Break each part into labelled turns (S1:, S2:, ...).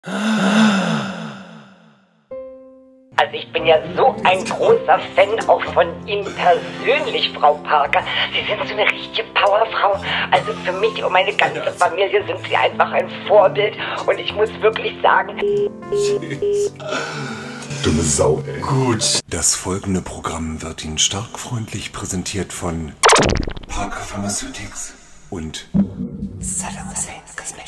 S1: Also ich bin ja so ein großer Fan auch von Ihnen persönlich, Frau Parker. Sie sind so eine richtige Powerfrau. Also für mich und meine ganze Familie sind Sie einfach ein Vorbild. Und ich muss wirklich sagen...
S2: Dumme Sau, ey.
S3: Gut. Das folgende Programm wird Ihnen stark freundlich präsentiert von Parker Pharmaceutics und Saddam Hussein Cosmetics.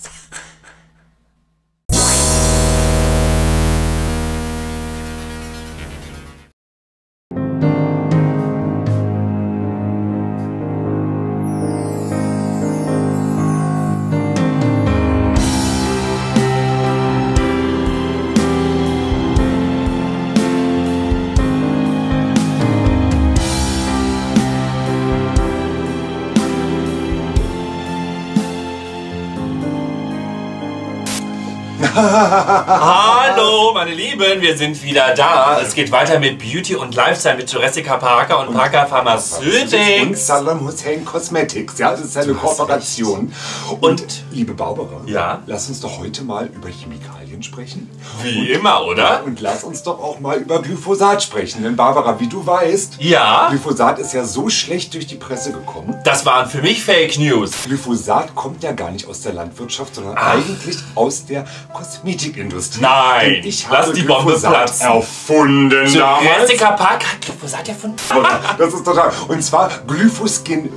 S4: Hallo, meine Lieben, wir sind wieder da. Es geht weiter mit Beauty und Lifestyle mit Jessica Parker und Parker Pharmaceutics.
S2: Und Saddam Hussein Cosmetics. Ja, das ist eine Kooperation. Und liebe Barbara,
S4: ja?
S2: Lass uns doch heute mal über Chemikalien sprechen.
S4: Wie immer, oder?
S2: Und lass uns doch auch mal über Glyphosat sprechen. Denn Barbara, wie du weißt,
S4: ja?
S2: Glyphosat ist ja so schlecht durch die Presse gekommen.
S4: Das waren für mich Fake News.
S2: Glyphosat kommt ja gar nicht aus der Landwirtschaft, sondern eigentlich aus der Kosmetikindustrie.
S4: Nein,
S2: denn ich habe
S4: lass die Bombe
S2: Glyphosat
S4: platzen.
S2: erfunden damals.
S4: Jessica Parker hat Glyphosat erfunden.
S2: Das ist total. Und zwar Glyphoskin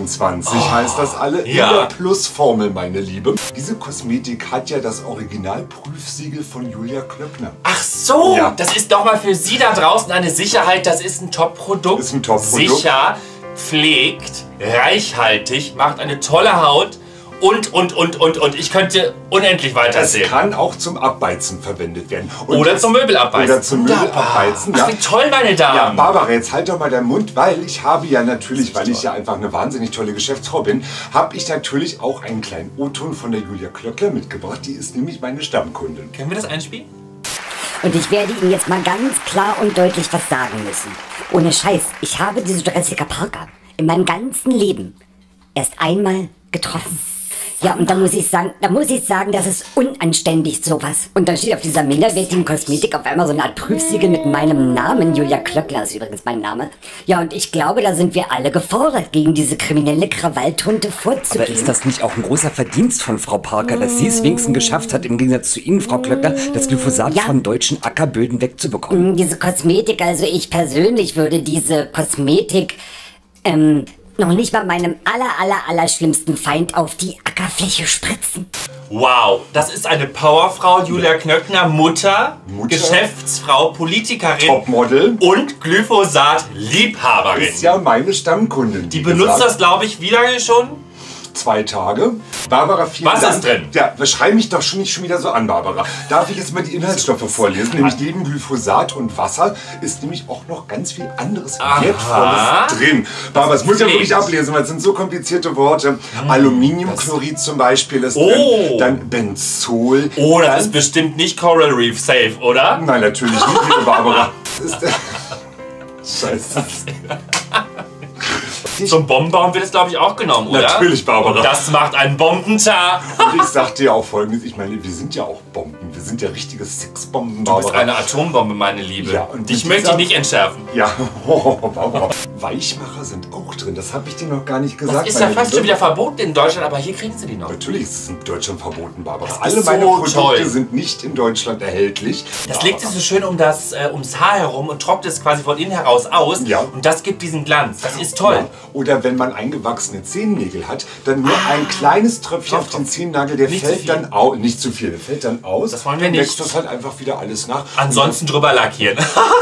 S2: 24 heißt das alle. In der Plusformel, meine Liebe. Diese Kosmetik hat ja das Originalprüfsiegel von Julia Klöckner.
S4: Ach so,
S2: ja.
S4: Das ist doch mal für Sie da draußen eine Sicherheit. Das ist ein Top-Produkt.
S2: Ist ein Top-Produkt.
S4: Sicher, pflegt, reichhaltig, macht eine tolle Haut. Und. Ich könnte unendlich weitersehen.
S2: Es kann auch zum Abbeizen verwendet werden.
S4: Oder zum Möbelabbeizen.
S2: Oder zum Möbelabbeizen,
S4: ja. Ach, wie toll, meine Damen.
S2: Ja, Barbara, jetzt halt doch mal deinen Mund, weil ich habe ja natürlich, weil ich ja einfach eine wahnsinnig tolle Geschäftsfrau bin, habe ich natürlich auch einen kleinen O-Ton von der Julia Klöckner mitgebracht. Die ist nämlich meine Stammkundin.
S4: Können wir das einspielen?
S5: Und ich werde Ihnen jetzt mal ganz klar und deutlich was sagen müssen. Ohne Scheiß, ich habe diese Jessica Parker in meinem ganzen Leben erst einmal getroffen. Ja, und da muss ich sagen, das ist unanständig, sowas. Und dann steht auf dieser minderwertigen Kosmetik auf einmal so eine Art Prüfsiegel mit meinem Namen. Julia Klöckner ist übrigens mein Name. Ja, und ich glaube, da sind wir alle gefordert, gegen diese kriminelle Krawalltunte vorzugehen.
S6: Aber ist das nicht auch ein großer Verdienst von Frau Parker, dass sie es wenigstens geschafft hat, im Gegensatz zu Ihnen, Frau Klöckner, das Glyphosat von deutschen Ackerböden wegzubekommen?
S5: Diese Kosmetik, also ich persönlich würde diese Kosmetik, noch nicht mal meinem aller schlimmsten Feind auf die Ackerfläche spritzen.
S4: Wow, das ist eine Powerfrau, Julia Klöckner, Mutter, Geschäftsfrau, Politikerin,
S2: Topmodel
S4: und Glyphosat-Liebhaberin.
S2: Ist ja meine Stammkundin.
S4: Die benutzt das, glaube ich, wie lange schon?
S2: 2 Tage. Barbara, vielen Dank.
S4: Was ist drin?
S2: Ja, schrei mich doch schon nicht schon wieder so an, Barbara. Darf ich jetzt mal die Inhaltsstoffe vorlesen? Nämlich neben Glyphosat und Wasser ist nämlich auch noch ganz viel anderes Wertvolles drin. Barbara, das muss ich ja wirklich ablesen, weil es sind so komplizierte Worte. Aluminiumchlorid zum Beispiel ist drin. Dann Benzol.
S4: Oh, das ist bestimmt nicht Coral Reef safe, oder?
S2: Nein, natürlich nicht, liebe Barbara. Scheiße.
S4: Zum Bombenbauen wird es, glaube ich, auch genommen, oder?
S2: Natürlich, Barbara.
S4: Und das macht einen Bombentag.
S2: Und ich sag dir auch Folgendes, ich meine, wir sind ja auch Bomben. Wir sind ja richtige Sexbomben,
S4: Du bist eine Atombombe, meine Liebe.
S2: Ja, und
S4: dich möchte ich nicht entschärfen.
S2: Ja, Barbara. Weichmacher sind auch drin, das habe ich dir noch gar nicht gesagt.
S4: Das ist ja fast schon wieder verboten in Deutschland, aber hier kriegen sie die noch.
S2: Natürlich ist es in Deutschland verboten, Barbara.
S4: Das
S2: Alle
S4: ist
S2: meine
S4: so
S2: Produkte
S4: toll.
S2: sind nicht in Deutschland erhältlich.
S4: Das legt sich so schön ums Haar herum und trocknet es quasi von innen heraus aus.
S2: Ja.
S4: Und das gibt diesen Glanz. Das ist toll.
S2: Ja. Oder wenn man eingewachsene Zehennägel hat, dann nur ein kleines Tröpfchen auf den Zehennagel, der
S4: Nicht
S2: fällt
S4: zu viel.
S2: dann aus. Nicht zu viel, der fällt dann aus.
S4: Das wollen wir
S2: dann
S4: nicht.
S2: wächst das halt einfach wieder alles nach.
S4: Ansonsten drüber lackieren.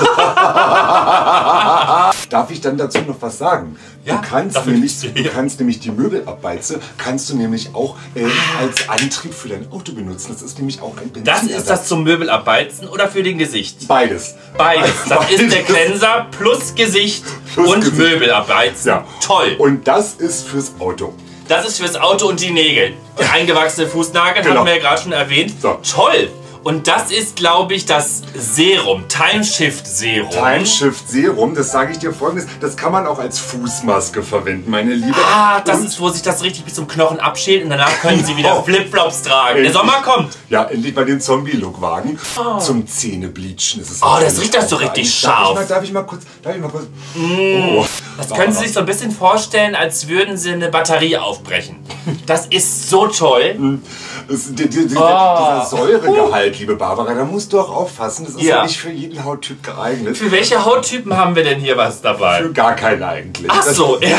S2: Darf ich dann dazu noch was sagen?
S4: Ja,
S2: du kannst nämlich die Möbelabbeize kannst du nämlich auch als Antrieb für dein Auto benutzen. Das ist nämlich auch ein
S4: Das
S2: Benzinersatz.
S4: ist das zum Möbelabbeizen oder für den Gesicht?
S2: Beides.
S4: Beides. Das ist der
S2: Beides.
S4: Cleanser plus Gesicht
S2: Plus
S4: und
S2: Gesicht.
S4: Möbelabbeizen.
S2: Ja.
S4: Toll.
S2: Und das ist fürs Auto.
S4: Das ist fürs Auto und die Nägel. Der eingewachsene Fußnagel
S2: Genau.
S4: haben wir ja gerade schon erwähnt.
S2: So.
S4: Toll. Und das ist, glaube ich, das Serum, Timeshift Serum.
S2: Timeshift Serum, das sage ich dir folgendes, das kann man auch als Fußmaske verwenden, meine Liebe.
S4: Ah, das ist, wo sich das richtig bis zum Knochen abschält und danach können sie wieder Flipflops tragen. Der Sommer kommt.
S2: Ja, endlich mal den Zombie-Look wagen. Zum Zähnebleachen ist es.
S4: Oh, das riecht doch so richtig scharf.
S2: Darf ich mal kurz?
S4: Oh. Das können Sie sich so ein bisschen vorstellen, als würden Sie eine Batterie aufbrechen. Das ist so toll.
S2: Dieser Säuregehalt, liebe Barbara, da musst du auch aufpassen. Das ist ja nicht für jeden Hauttyp geeignet.
S4: Für welche Hauttypen haben wir denn hier was dabei?
S2: Für gar keinen eigentlich.
S4: Ach so, ja.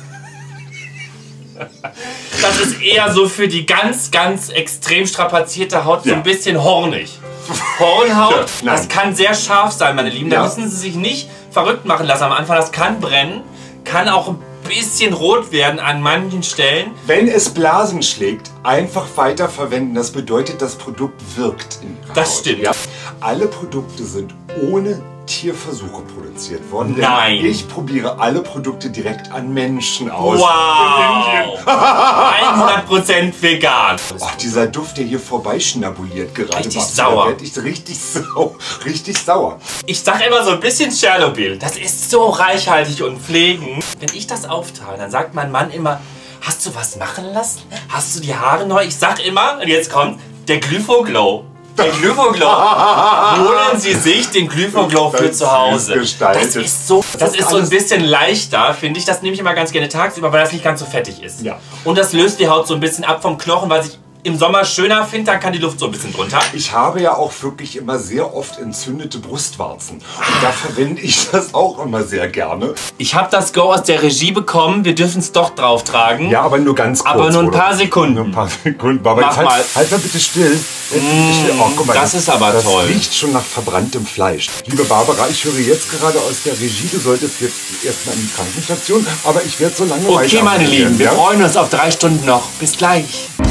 S4: Das ist eher so für die ganz, ganz extrem strapazierte Haut, so ein bisschen hornig. Hornhaut, das kann sehr scharf sein, meine Lieben. Da müssen Sie sich nicht verrückt machen lassen am Anfang. Das kann brennen, kann auch ein bisschen rot werden an manchen Stellen.
S2: Wenn es Blasen schlägt, einfach weiterverwenden. Das bedeutet, das Produkt wirkt in Ihrer Haut.
S4: Das stimmt.
S2: Ja. Alle Produkte sind ohne Tierversuche produziert worden.
S4: Nein.
S2: Ich probiere alle Produkte direkt an Menschen aus.
S4: Wow. 100% vegan.
S2: Ach, dieser Duft, der hier vorbeischnabuliert gerade.
S4: Richtig sauer.
S2: Da werd ich richtig sauer.
S4: Ich sag immer so ein bisschen Tschernobyl. Das ist so reichhaltig und pflegend. Wenn ich das auftrage, dann sagt mein Mann immer, hast du was machen lassen? Hast du die Haare neu? Ich sag immer, und jetzt kommt, der Glyphoglow. Der Glyphoglow. Holen Sie sich den Glyphoglow für zu Hause. Das ist so ein bisschen leichter, finde ich. Das nehme ich immer ganz gerne tagsüber, weil das nicht ganz so fettig ist.
S2: Ja.
S4: Und das löst die Haut so ein bisschen ab vom Knochen, was ich im Sommer schöner finde, dann kann die Luft so ein bisschen drunter.
S2: Ich habe ja auch wirklich immer sehr oft entzündete Brustwarzen. Und da verwende ich das auch immer sehr gerne.
S4: Ich habe das Go aus der Regie bekommen, wir dürfen es doch drauf tragen.
S2: Ja, aber nur ganz kurz.
S4: Aber nur ein paar Sekunden.
S2: Nur ein paar Sekunden. Aber
S4: Mach mal.
S2: Halt mal bitte still. Oh, guck mal,
S4: das ist aber toll.
S2: Das riecht schon nach verbranntem Fleisch. Liebe Barbara, ich höre jetzt gerade aus der Regie, du solltest jetzt erstmal in die Krankenstation, aber ich werde so lange weiter.
S4: Okay, meine Lieben, wir freuen uns auf 3 Stunden noch. Bis gleich.